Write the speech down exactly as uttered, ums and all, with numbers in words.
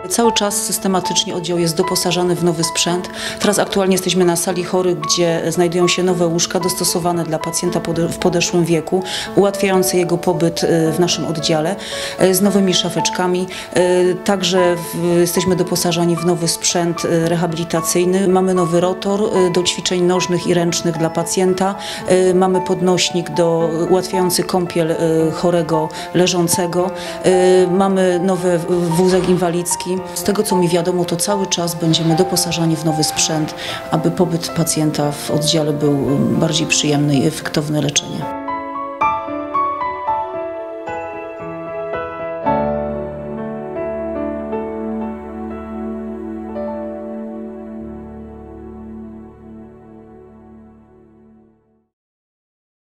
Cały czas systematycznie oddział jest doposażany w nowy sprzęt. Teraz aktualnie jesteśmy na sali chorych, gdzie znajdują się nowe łóżka dostosowane dla pacjenta w podeszłym wieku, ułatwiające jego pobyt w naszym oddziale, z nowymi szafeczkami. Także jesteśmy doposażani w nowy sprzęt rehabilitacyjny. Mamy nowy rotor do ćwiczeń nożnych i ręcznych dla pacjenta. Mamy podnośnik do ułatwiający kąpiel chorego leżącego. Mamy nowy wózek inwalidzki. Z tego, co mi wiadomo, to cały czas będziemy doposażani w nowy sprzęt, aby pobyt pacjenta w oddziale był bardziej przyjemny i efektowne leczenie.